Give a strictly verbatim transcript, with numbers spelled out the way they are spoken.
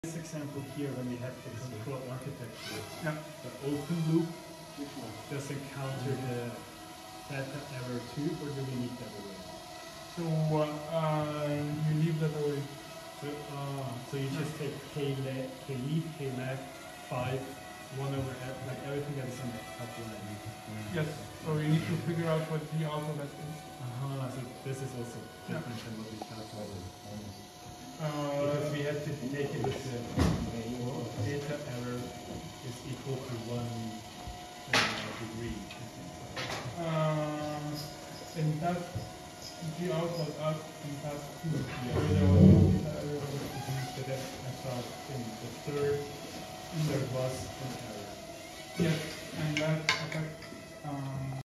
This example here, when we have the control architecture, Yeah. the open loop doesn't counter the data error too, or do we need that away? So uh, you leave that away. So, uh, so you just take k le k lead, k left, five, one over f, like everything that is on the top line. Yes. So you need to figure out what the alphabet is. Uh-huh, so this is also different than what we calculated. Uh, Because we have to take it with the data error is equal to one uh, degree. uh, in task the out was up in task two. Yeah. So there was no data error. So that I thought in the third there was an error. Yes, and that affects um,